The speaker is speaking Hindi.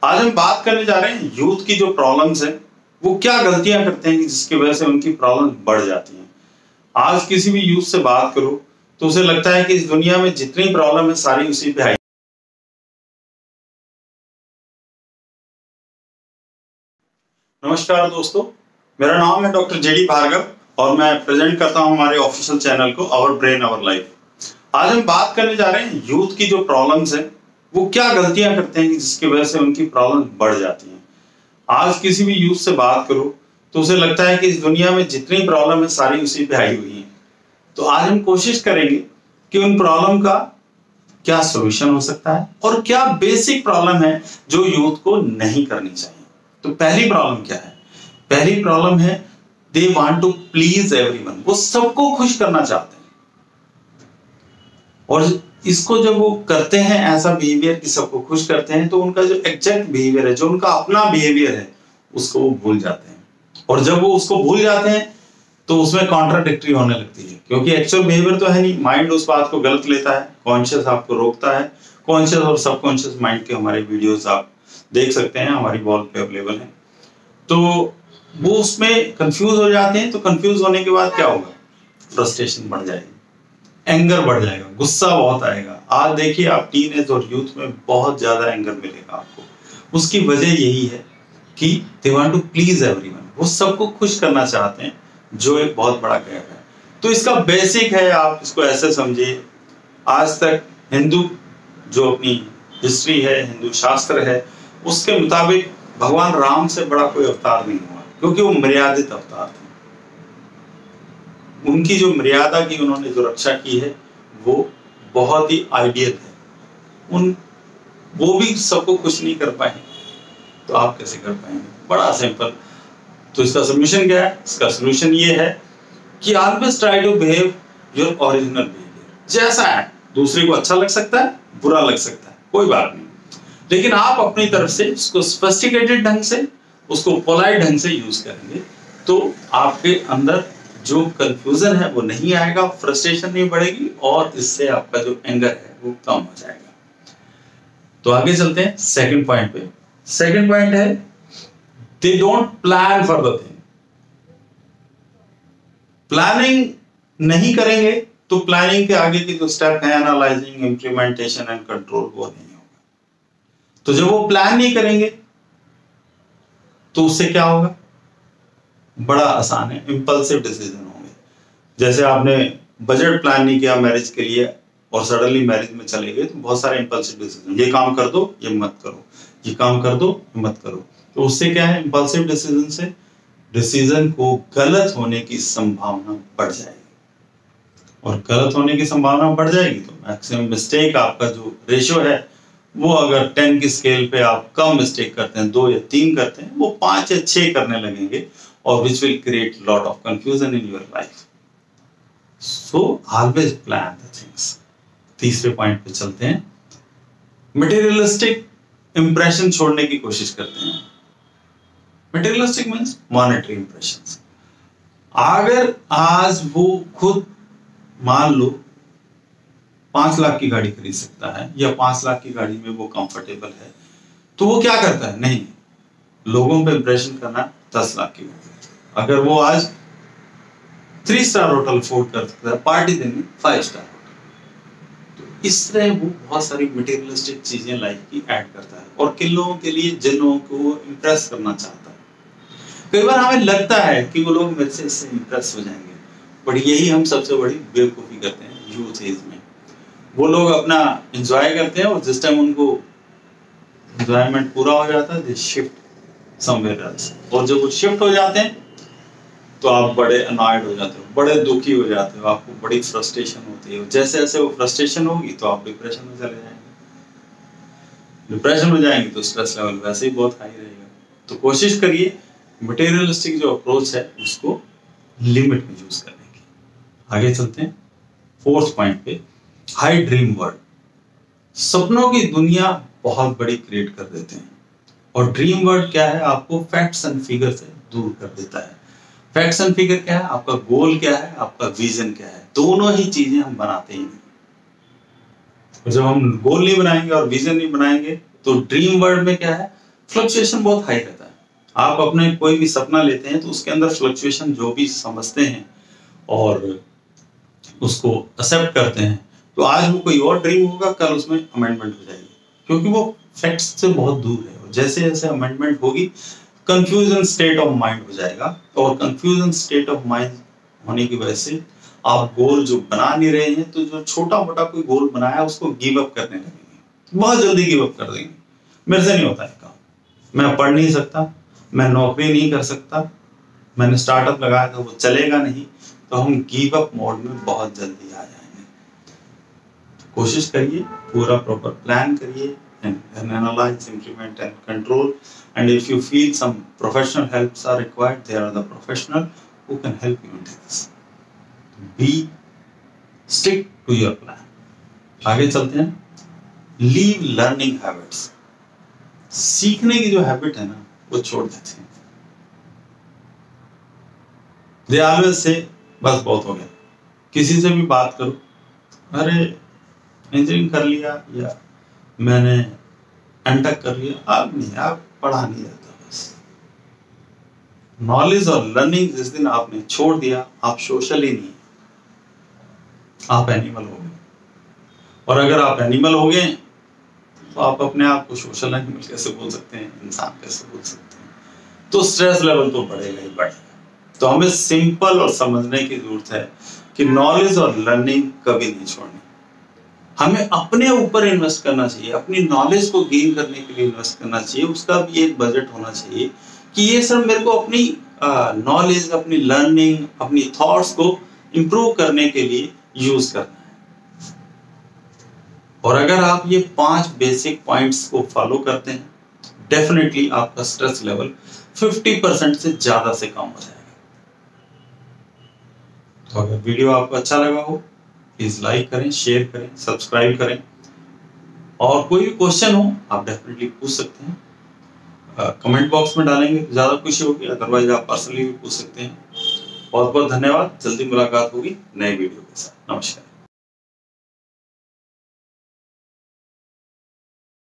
आज हम बात करने जा रहे हैं यूथ की जो प्रॉब्लम्स है वो क्या गलतियां करते हैं कि जिसकी वजह से उनकी प्रॉब्लम बढ़ जाती हैं। आज किसी भी यूथ से बात करो तो उसे लगता है कि इस दुनिया में जितनी प्रॉब्लम है सारी उसी पे आई। नमस्कार दोस्तों, मेरा नाम है डॉक्टर जेडी भार्गव और मैं प्रेजेंट करता हूं हमारे ऑफिशियल चैनल को आवर ब्रेन आवर लाइफ। आज हम बात करने जा रहे हैं यूथ की जो प्रॉब्लम्स है वो क्या गलतियां करते हैं कि जिसकी वजह से उनकी प्रॉब्लम बढ़ जाती हैं। आज किसी भी यूथ से बात करो तो उसे लगता है कि इस दुनिया में जितनी प्रॉब्लम है सारी उसी पे आई हुई है। तो आज हम कोशिश करेंगे कि उन प्रॉब्लम का क्या सोल्यूशन हो सकता है और क्या बेसिक प्रॉब्लम है जो यूथ को नहीं करनी चाहिए। तो पहली प्रॉब्लम क्या है? पहली प्रॉब्लम है they want to please everyone. वो सबको खुश करना चाहते हैं और इसको जब वो करते हैं ऐसा बिहेवियर कि सबको खुश करते हैं तो उनका जो एग्जैक्ट बिहेवियर है, जो उनका अपना बिहेवियर है, उसको वो भूल जाते हैं। और जब वो उसको भूल जाते हैं तो उसमें कॉन्ट्राडिक्टरी होने लगती है, क्योंकि एक्चुअल बिहेवियर तो है नहीं। माइंड उस बात को गलत लेता है, कॉन्शियस आपको रोकता है। कॉन्शियस और सबकॉन्शियस माइंड के हमारे वीडियोस आप देख सकते हैं, हमारी वॉल पे अवेलेबल है। तो वो उसमें कंफ्यूज हो जाते हैं। तो कंफ्यूज होने के बाद क्या होगा? फ्रस्ट्रेशन बढ़ जाएगी, एंगर बढ़ जाएगा, गुस्सा बहुत आएगा। आज देखिए आप टीनेज और यूथ में बहुत ज्यादा एंगर मिलेगा आपको। उसकी वजह यही है कि they want to please everyone. वो सबको खुश करना चाहते हैं, जो एक बहुत बड़ा गैप है। तो इसका बेसिक है, आप इसको ऐसे समझिए, आज तक हिंदू जो अपनी हिस्ट्री है, हिंदू शास्त्र है, उसके मुताबिक भगवान राम से बड़ा कोई अवतार नहीं हुआ, क्योंकि वो मर्यादित अवतार थे। उनकी जो मर्यादा की उन्होंने जो रक्षा की है वो बहुत ही आइडियल है। वो भी सबको खुश नहीं कर पाए, तो आप कैसे कर पाएंगे? बड़ा सिंपल। तो इसका सोल्यूशन क्या है? इसका सोल्यूशन ये है कि always try to behave your original behaviour. जैसा है, दूसरे को अच्छा लग सकता है, बुरा लग सकता है, कोई बात नहीं, लेकिन आप अपनी तरफ से उसको सोफिस्टिकेटेड ढंग से, उसको पोलाइट ढंग से यूज करेंगे तो आपके अंदर जो कंफ्यूजन है वो नहीं आएगा, फ्रस्ट्रेशन नहीं बढ़ेगी और इससे आपका जो एंगर है वो कम हो जाएगा। तो आगे चलते हैं सेकंड पॉइंट पे। सेकंड पॉइंट है they don't plan for the thing. Planning नहीं करेंगे तो प्लानिंग के आगे की जो स्टेप है, एनालाइजिंग, इंप्लीमेंटेशन एंड कंट्रोल, वो नहीं होगा। तो जब वो प्लान नहीं करेंगे तो उससे क्या होगा? बड़ा आसान है, इंपल्सिव डिसीजन होंगे। जैसे आपने बजट प्लान नहीं किया मैरिज के लिए और सडनली मैरिज में चले गए, तो बहुत सारे इंपल्सिव डिसीजन, ये काम कर दो, ये मत करो, ये काम कर दो, ये मत करो। तो उससे क्या है? इंपल्सिव डिसीजन से डिसीजन को गलत होने की संभावना बढ़ जाएगी और गलत होने की संभावना बढ़ जाएगी तो मैक्सिमम मिस्टेक, आपका जो रेशियो है वो अगर 10 की स्केल पे आप कम मिस्टेक करते हैं, 2 या 3 करते हैं, वो 5 या 6 करने लगेंगे और which will create lot of confusion in your life. So always plan the things. तीसरे पॉइंट पे चलते हैं। मटेरियलिस्टिक इंप्रेशन छोड़ने की कोशिश करते हैं। Materialistic means monetary impressions. अगर आज वो खुद मान लो 5 लाख की गाड़ी खरीद सकता है या 5 लाख की गाड़ी में वो कंफर्टेबल है, तो वो क्या करता है? नहीं, लोगों पे इंप्रेशन करना 10 लाख की गाड़ी। अगर वो आज 3 स्टार होटल अफोर्ड कर सकता है, पार्टी देंगे 5 स्टार होटल। तो इस तरह वो बहुत सारी मटेरियलिस्टिक चीजें लाइफ की ऐड करता है और किन लोगों के लिए, जिन लोगों को वो इंप्रेस करना चाहता है। कई बार हमें लगता है कि वो लोग मेरे से इससे इंप्रेस हो जाएंगे, बट यही हम सबसे बड़ी बेवकूफी करते हैं यूथ एज में। वो लोग अपना एंजॉय करते हैं और जिस टाइम उनको एंजॉयमेंट पूरा हो जाता है, दे शिफ्ट समवेयर एल्स। और जब वो शिफ्ट हो जाते हैं तो आप बड़े अनॉयड हो जाते हो, बड़े दुखी हो जाते हो, आपको बड़ी फ्रस्ट्रेशन होती है। जैसे जैसे वो फ्रस्ट्रेशन होगी तो आप डिप्रेशन में चले जाएंगे। डिप्रेशन में जाएंगे तो स्ट्रेस लेवल वैसे ही बहुत हाई रहेगा। तो कोशिश करिए मटेरियलिस्टिक जो अप्रोच है उसको लिमिट में यूज करने की। आगे चलते हैं फोर्थ पॉइंट पे, हाई ड्रीम वर्ल्ड। सपनों की दुनिया बहुत बड़ी क्रिएट कर देते हैं और ड्रीम वर्ल्ड क्या है? आपको फैक्ट्स एंड फिगर से दूर कर देता है। फैक्ट्स एंड फिगर क्या है? आपका गोल क्या है, आपका विजन क्या है? दोनों ही चीजें हम बनाते ही नहीं। और जब हम गोल नहीं बनाएंगे और विजन नहीं बनाएंगे तो ड्रीम वर्ल्ड में क्या है? फ्लक्चुएशन बहुत हाई रहता है। आप अपने कोई भी सपना लेते हैं तो उसके अंदर फ्लक्चुएशन जो भी समझते हैं और उसको एक्सेप्ट करते हैं, तो आज वो कोई और ड्रीम होगा, कल उसमें अमेंडमेंट हो जाएगी, क्योंकि वो फैक्ट्स से बहुत दूर है। जैसे जैसे अमेंडमेंट होगी कंफ्यूजन स्टेट ऑफ माइंड हो जाएगा, और कंफ्यूजन स्टेट ऑफ माइंड होने की वजह से आप गोल जो बना नहीं रहे हैं, तो जो छोटा मोटा कोई गोल बनाया उसको गिव अप करने लगेंगे, बहुत जल्दी गिव अप कर देंगे। मेरे से नहीं होता है काम, मैं पढ़ नहीं सकता, मैं नौकरी नहीं कर सकता, मैंने स्टार्टअप लगाया था वो चलेगा नहीं, तो हम गिव अप मोड में बहुत जल्दी आ जाएंगे। तो कोशिश करिए, पूरा प्रॉपर प्लान करिए, and analyze, implement and control, and if you feel some professional helps are required, there are the professional who can help you in this. Stick to your plan. आगे चलते हैं। Leave learning habits. सीखने की जो हैबिट है ना वो छोड़ देते हैं। They always say बस बहुत हो गया। किसी से भी बात करो, अरे इंजीनियरिंग कर लिया या मैंने एमटेक कर लिया, आप नहीं, आप पढ़ा नहीं जाता। बस नॉलेज और लर्निंग जिस दिन आपने छोड़ दिया, आप सोशल ही नहीं, आप एनिमल हो गए। और अगर आप एनिमल हो गए तो आप अपने आप को सोशल एनिमल कैसे बोल सकते हैं, इंसान कैसे बोल सकते हैं? तो स्ट्रेस लेवल तो बढ़ेगा ही बढ़ेगा। तो हमें सिंपल और समझने की जरूरत है कि नॉलेज और लर्निंग कभी नहीं छोड़नी। हमें अपने ऊपर इन्वेस्ट करना चाहिए, अपनी नॉलेज को गेन करने के लिए इन्वेस्ट करना चाहिए। उसका भी एक बजट होना चाहिए कि ये सब मेरे को अपनी नॉलेज, अपनी लर्निंग, अपनी थॉट्स को इंप्रूव करने के लिए यूज करना है। और अगर आप ये 5 बेसिक पॉइंट्स को फॉलो करते हैं, डेफिनेटली आपका स्ट्रेस लेवल 50% से ज्यादा से कम हो जाएगा। तो अगर वीडियो आपको अच्छा लगा हो, प्लीज लाइक करें, शेयर करें, सब्सक्राइब करें, और कोई भी क्वेश्चन हो आप डेफिनेटली पूछ सकते हैं। कमेंट बॉक्स में डालेंगे तो ज्यादा खुशी होगी, अदरवाइज आप पर्सनली भी पूछ सकते हैं। बहुत बहुत धन्यवाद। जल्दी मुलाकात होगी नए वीडियो के साथ। नमस्कार।